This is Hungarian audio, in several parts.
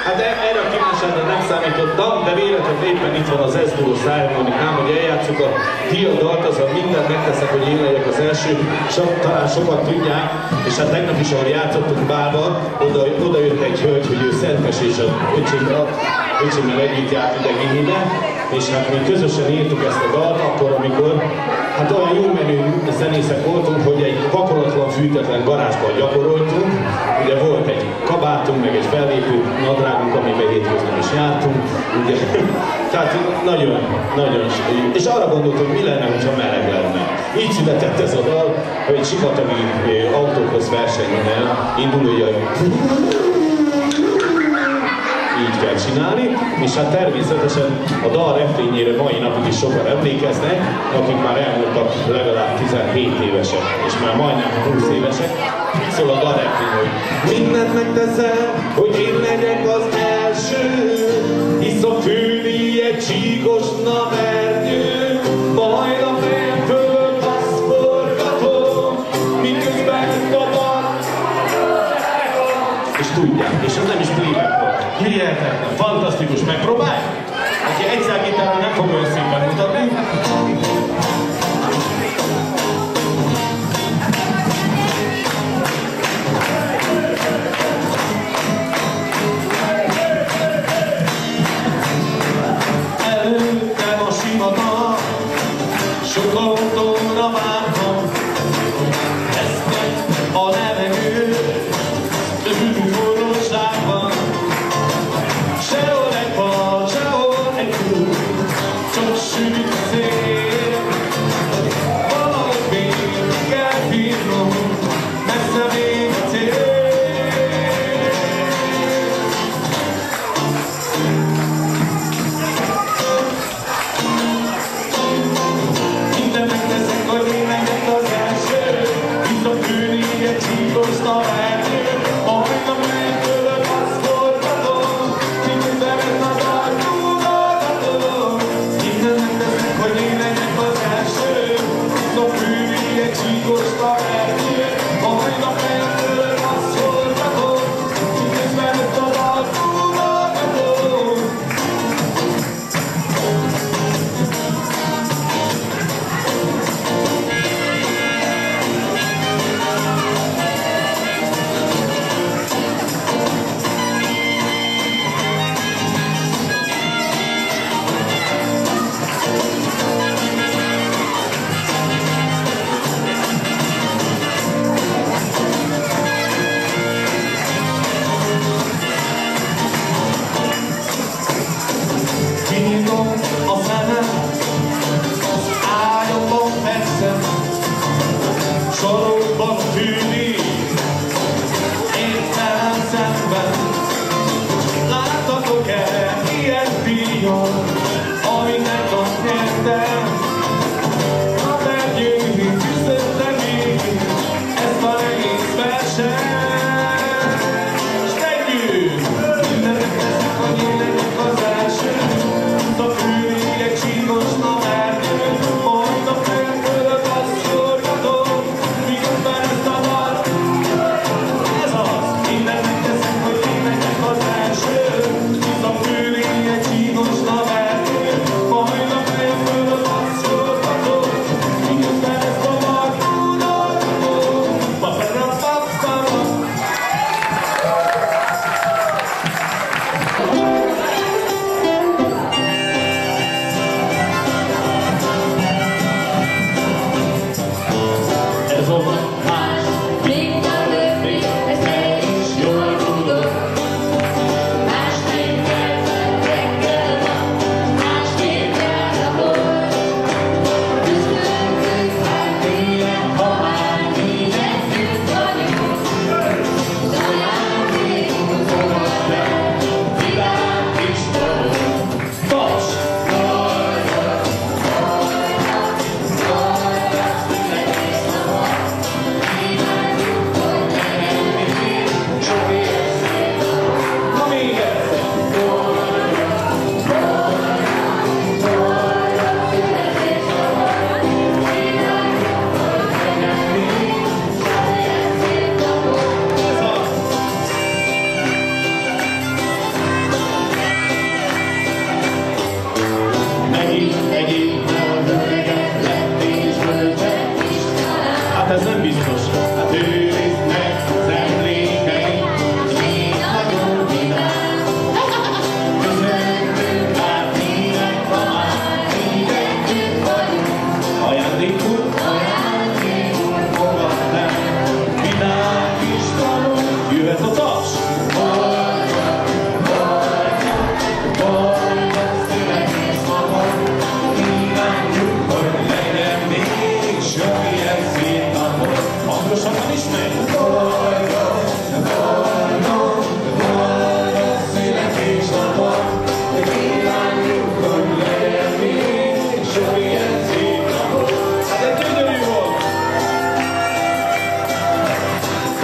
Hát erre a kívánságra nem számítottam, de véletlenül éppen itt van az S-dur szájharmonikám, hogy eljátszuk a diadalt, azon mindent megteszek, hogy én legyek az első, talán sokat tudják, és hát tegnap is, ahol játszottunk bárban, oda jött egy hölgy, hogy ő Szentes és a öcsémmel együtt járt ide Gimibe, és hát mi közösen írtuk ezt a dalt, akkor, amikor hát olyan jó menő zenészek voltunk, hogy egy vakolatlan, fűtetlen garázsban gyakoroltunk. Ugye volt egy kabátunk, meg egy fellépő nadrágunk, amiben hétköznap is jártunk. Ugye, tehát nagyon, nagyon. És arra gondoltuk, hogy mi lenne, hogyha meleg lenne. Így született ez a dal, hogy sivatagi autókhoz versenyen indulója. Így kell csinálni, és hát természetesen a dal refrényére mai napig is sokan emlékeznek, akik már elmúltak legalább 17 évesek, és már majdnem 20 évesek. Szól a dal refrény, hogy mindent megteszem, hogy én legyek az első, hisz a főni egy csíkos navernyő, majd a fejem fölött azt forgatom, miközben a dal. És tudják, és ez nem is playback volt. Hihetetlen, fantasztikus, megpróbálj? Aki egyszer gitárral nem fog olyan szépen mutatni. Előttem a sivatag, sok autóra vártam, esznek a levegő, hűvű forróságban. Sehol egy bal, sehol egy kút, csak süt a szél. Valahogy még kell bírnom, messze még a cél. Minden megteszek, hogy én legyek az első, mint a fűni egy csíkos navernyő. Majd a fejem fölött azt forgatom, miközben ezt a dalt húzogatom. Minden megteszek, hogy én legyek az első, mint a fűni egy csíkos navernyő. Majd a fejem fölött azt forgatom, miközben ezt a dalt húzogatom.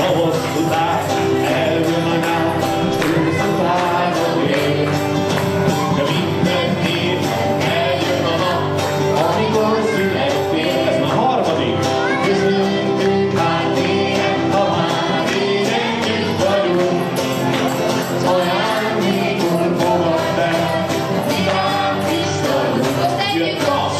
a hosszú táj, elvön a nyár, s hosszú távon él. De minden év eljön a nap, amikor születtél. Ez már harmadik. Köszöntünk hát éjjel, ha már éjjel együtt vagyunk. Ajándékul fogad be, vidám is vagyunk. Jött az!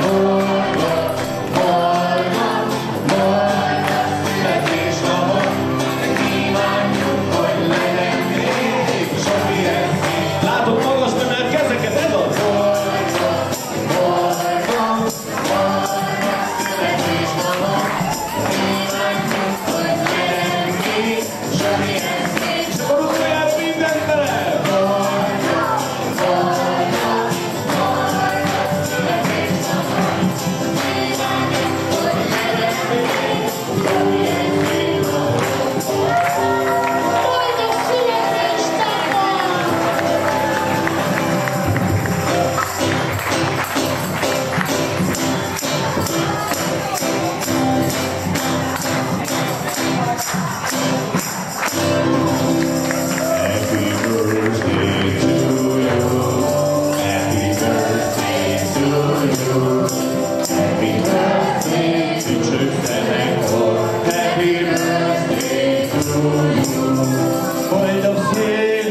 Látok magas emelt kezeket, ez az? És akkor utoljára mindent bele! Happy birthday to you. Boldog szép